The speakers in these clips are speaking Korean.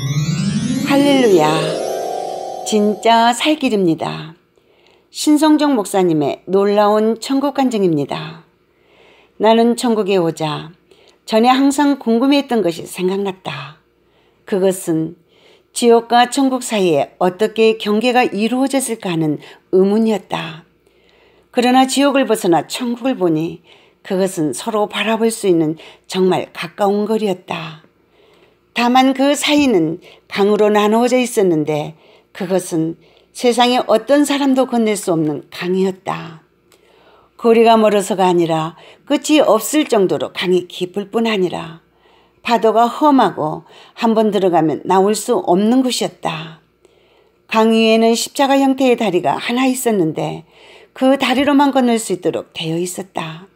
할렐루야. 진짜 살길입니다. 신성정 목사님의 놀라운 천국 간증입니다. 나는 천국에 오자 전에 항상 궁금해했던 것이 생각났다. 그것은 지옥과 천국 사이에 어떻게 경계가 이루어졌을까 하는 의문이었다. 그러나 지옥을 벗어나 천국을 보니 그것은 서로 바라볼 수 있는 정말 가까운 거리였다. 다만 그 사이는 강으로 나누어져 있었는데 그것은 세상에 어떤 사람도 건널 수 없는 강이었다. 거리가 멀어서가 아니라 끝이 없을 정도로 강이 깊을 뿐 아니라 파도가 험하고 한번 들어가면 나올 수 없는 곳이었다. 강 위에는 십자가 형태의 다리가 하나 있었는데 그 다리로만 건널 수 있도록 되어 있었다.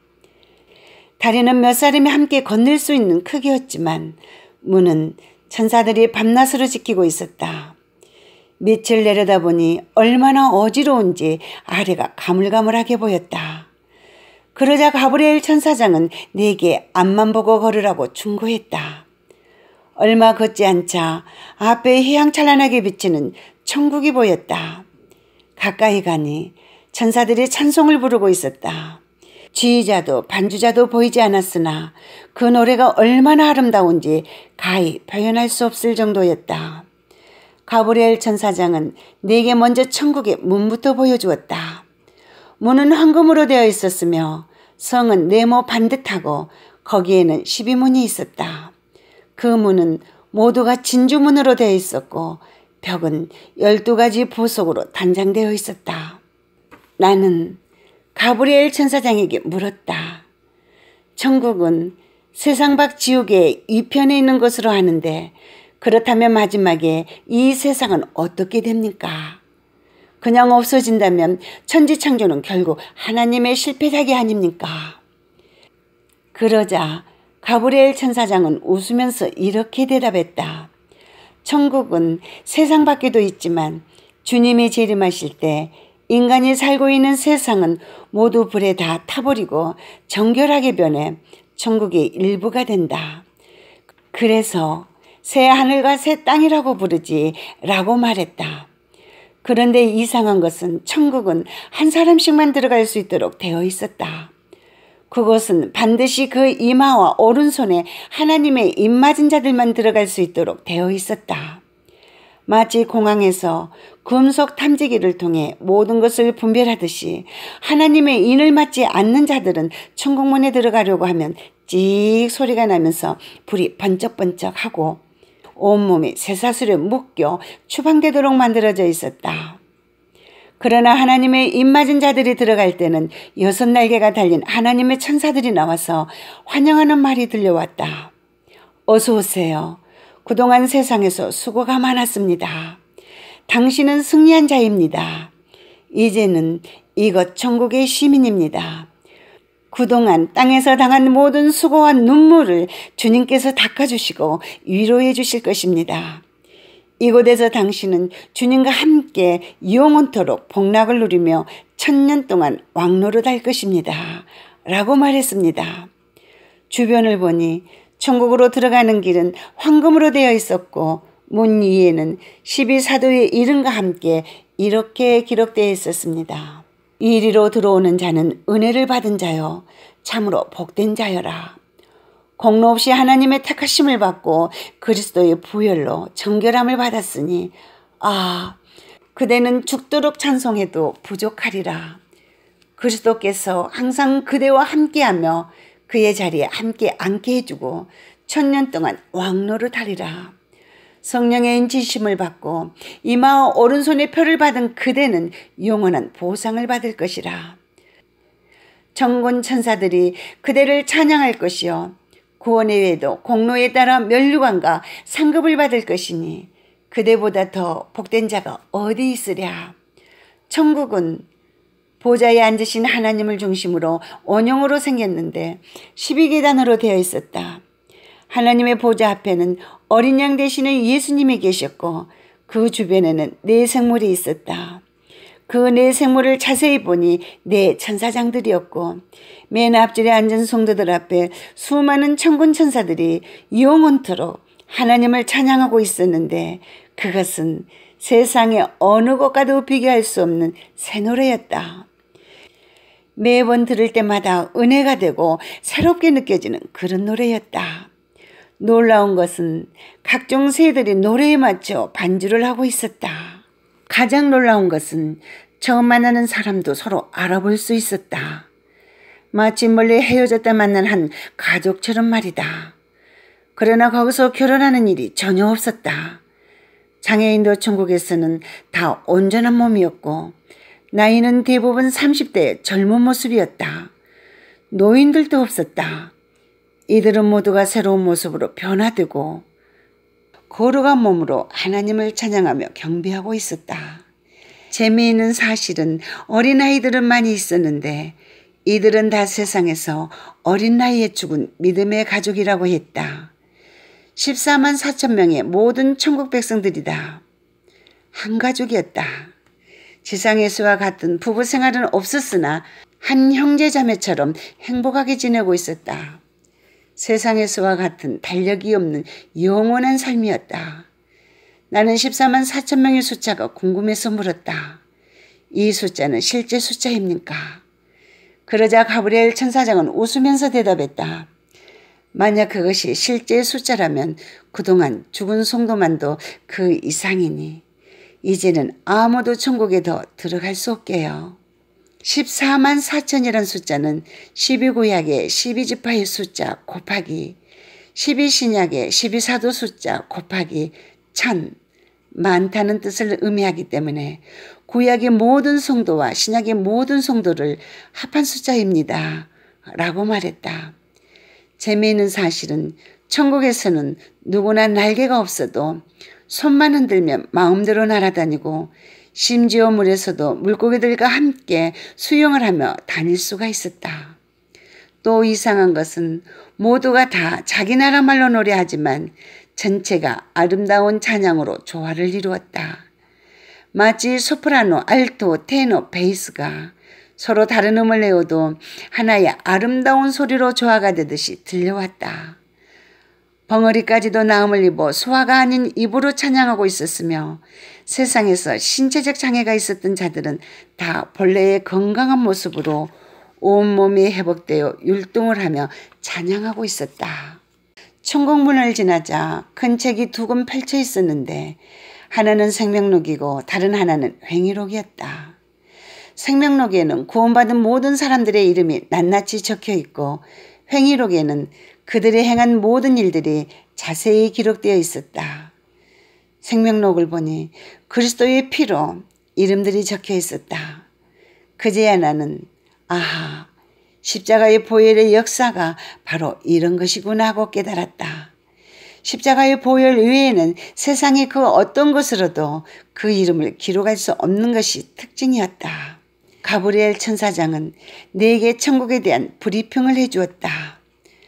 다리는 몇 사람이 함께 건널 수 있는 크기였지만 문은 천사들이 밤낮으로 지키고 있었다. 밑을 내려다보니 얼마나 어지러운지 아래가 가물가물하게 보였다. 그러자 가브리엘 천사장은 내게 앞만 보고 걸으라고 충고했다. 얼마 걷지 않자 앞에 휘황찬란하게 비치는 천국이 보였다. 가까이 가니 천사들이 찬송을 부르고 있었다. 지휘자도 반주자도 보이지 않았으나 그 노래가 얼마나 아름다운지 가히 표현할 수 없을 정도였다. 가브리엘 천사장은 내게 먼저 천국의 문부터 보여주었다. 문은 황금으로 되어 있었으며 성은 네모 반듯하고 거기에는 12문이 있었다. 그 문은 모두가 진주문으로 되어 있었고 벽은 12가지 보석으로 단장되어 있었다. 나는 가브리엘 천사장에게 물었다. 천국은 세상 밖 지옥의 이편에 있는 것으로 아는데 그렇다면 마지막에 이 세상은 어떻게 됩니까? 그냥 없어진다면 천지창조는 결국 하나님의 실패작이 아닙니까? 그러자 가브리엘 천사장은 웃으면서 이렇게 대답했다. 천국은 세상 밖에도 있지만 주님이 재림하실 때 인간이 살고 있는 세상은 모두 불에 다 타버리고 정결하게 변해 천국의 일부가 된다. 그래서 새 하늘과 새 땅이라고 부르지 라고 말했다. 그런데 이상한 것은 천국은 한 사람씩만 들어갈 수 있도록 되어 있었다. 그것은 반드시 그 이마와 오른손에 하나님의 입맞은 자들만 들어갈 수 있도록 되어 있었다. 마치 공항에서 금속 탐지기를 통해 모든 것을 분별하듯이 하나님의 인을 맞지 않는 자들은 천국문에 들어가려고 하면 찍 소리가 나면서 불이 번쩍번쩍하고 온몸이 쇠사슬에 묶여 추방되도록 만들어져 있었다. 그러나 하나님의 입맞은 자들이 들어갈 때는 6날개가 달린 하나님의 천사들이 나와서 환영하는 말이 들려왔다. 어서 오세요. 그동안 세상에서 수고가 많았습니다. 당신은 승리한 자입니다. 이제는 이곳 천국의 시민입니다. 그동안 땅에서 당한 모든 수고와 눈물을 주님께서 닦아주시고 위로해 주실 것입니다. 이곳에서 당신은 주님과 함께 영원토록 복락을 누리며 1000년 동안 왕노릇할 것입니다. 라고 말했습니다. 주변을 보니 천국으로 들어가는 길은 황금으로 되어 있었고 문 위에는 12사도의 이름과 함께 이렇게 기록되어 있었습니다. 이리로 들어오는 자는 은혜를 받은 자요 참으로 복된 자여라. 공로 없이 하나님의 택하심을 받고 그리스도의 부혈로 정결함을 받았으니 그대는 죽도록 찬송해도 부족하리라. 그리스도께서 항상 그대와 함께하며 그의 자리에 함께 앉게 해주고 1000년 동안 왕노릇하리라. 성령의 인치심을 받고 이마와 오른손에 표를 받은 그대는 영원한 보상을 받을 것이라. 천군 천사들이 그대를 찬양할 것이요 구원의 외에도 공로에 따라 면류관과 상급을 받을 것이니 그대보다 더 복된 자가 어디 있으랴. 천국은 보좌에 앉으신 하나님을 중심으로 원형으로 생겼는데 12계단으로 되어 있었다. 하나님의 보좌 앞에는 어린 양 되시는 예수님이 계셨고 그 주변에는 4생물이 있었다. 그 4생물을 자세히 보니 4 천사장들이었고 맨 앞줄에 앉은 성도들 앞에 수많은 천군 천사들이 영원토록 하나님을 찬양하고 있었는데 그것은 세상의 어느 것과도 비교할 수 없는 새 노래였다. 매번 들을 때마다 은혜가 되고 새롭게 느껴지는 그런 노래였다. 놀라운 것은 각종 새들이 노래에 맞춰 반주를 하고 있었다. 가장 놀라운 것은 처음 만나는 사람도 서로 알아볼 수 있었다. 마치 멀리 헤어졌다 만난 한 가족처럼 말이다. 그러나 거기서 결혼하는 일이 전혀 없었다. 장애인도 천국에서는 다 온전한 몸이었고 나이는 대부분 30대의 젊은 모습이었다. 노인들도 없었다. 이들은 모두가 새로운 모습으로 변화되고 거룩한 몸으로 하나님을 찬양하며 경배하고 있었다. 재미있는 사실은 어린아이들은 많이 있었는데 이들은 다 세상에서 어린 나이에 죽은 믿음의 가족이라고 했다. 14만 4천 명의 모든 천국 백성들이다. 한 가족이었다. 지상에서와 같은 부부 생활은 없었으나 한 형제자매처럼 행복하게 지내고 있었다. 세상에서와 같은 달력이 없는 영원한 삶이었다. 나는 14만 4천 명의 숫자가 궁금해서 물었다. 이 숫자는 실제 숫자입니까? 그러자 가브리엘 천사장은 웃으면서 대답했다. 만약 그것이 실제 숫자라면 그동안 죽은 성도만도 그 이상이니 이제는 아무도 천국에 더 들어갈 수 없게요. 14만 4천이란 숫자는 12구약의 12지파의 숫자 곱하기 12신약의 12사도 숫자 곱하기 1000, 많다는 뜻을 의미하기 때문에 구약의 모든 성도와 신약의 모든 성도를 합한 숫자입니다. 라고 말했다. 재미있는 사실은 천국에서는 누구나 날개가 없어도 손만 흔들면 마음대로 날아다니고 심지어 물에서도 물고기들과 함께 수영을 하며 다닐 수가 있었다. 또 이상한 것은 모두가 다 자기 나라 말로 노래하지만 전체가 아름다운 찬양으로 조화를 이루었다. 마치 소프라노, 알토, 테너, 베이스가 서로 다른 음을 내어도 하나의 아름다운 소리로 조화가 되듯이 들려왔다. 벙어리까지도 나음을 입어 소화가 아닌 입으로 찬양하고 있었으며 세상에서 신체적 장애가 있었던 자들은 다 본래의 건강한 모습으로 온몸이 회복되어 율동을 하며 찬양하고 있었다. 천국문을 지나자 큰 책이 두 권 펼쳐 있었는데 하나는 생명록이고 다른 하나는 회의록이었다. 생명록에는 구원받은 모든 사람들의 이름이 낱낱이 적혀 있고 회의록에는 그들이 행한 모든 일들이 자세히 기록되어 있었다. 생명록을 보니 그리스도의 피로 이름들이 적혀 있었다. 그제야 나는 아하, 십자가의 보혈의 역사가 바로 이런 것이구나 하고 깨달았다. 십자가의 보혈 외에는 세상의 그 어떤 것으로도 그 이름을 기록할 수 없는 것이 특징이었다. 가브리엘 천사장은 내게 천국에 대한 브리핑을 해주었다.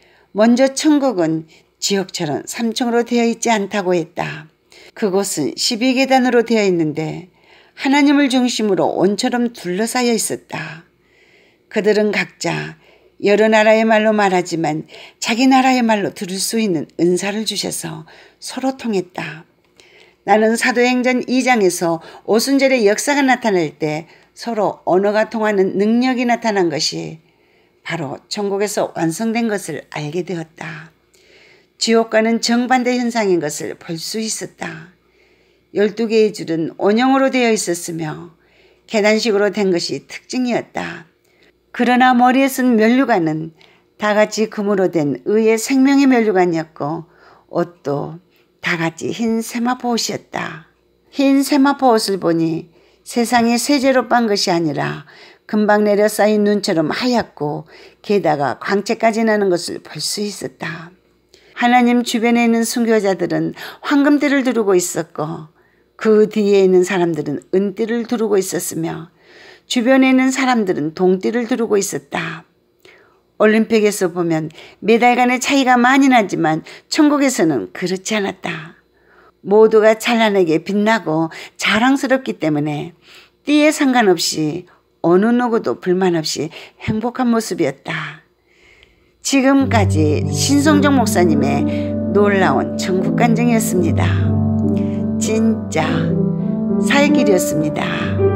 먼저 천국은 지옥처럼 3층으로 되어 있지 않다고 했다. 그곳은 12계단으로 되어 있는데 하나님을 중심으로 원처럼 둘러싸여 있었다. 그들은 각자 여러 나라의 말로 말하지만 자기 나라의 말로 들을 수 있는 은사를 주셔서 서로 통했다. 나는 사도행전 2장에서 오순절의 역사가 나타날 때 서로 언어가 통하는 능력이 나타난 것이 바로 천국에서 완성된 것을 알게 되었다. 지옥과는 정반대 현상인 것을 볼 수 있었다. 12개의 줄은 원형으로 되어 있었으며 계단식으로 된 것이 특징이었다. 그러나 머리에 쓴 면류관은 다같이 금으로 된 의의 생명의 면류관이었고 옷도 다같이 흰 세마포 옷이었다. 흰 세마포 옷을 보니 세상에 세제로 빤 것이 아니라 금방 내려 쌓인 눈처럼 하얗고 게다가 광채까지 나는 것을 볼 수 있었다. 하나님 주변에 있는 순교자들은 황금띠를 두르고 있었고 그 뒤에 있는 사람들은 은띠를 두르고 있었으며 주변에 있는 사람들은 동띠를 두르고 있었다. 올림픽에서 보면 메달 간의 차이가 많이 나지만 천국에서는 그렇지 않았다. 모두가 찬란하게 빛나고 자랑스럽기 때문에 띠에 상관없이 어느 누구도 불만 없이 행복한 모습이었다. 지금까지 신성정 목사님의 놀라운 천국 간증이었습니다. 진짜 살 길이었습니다.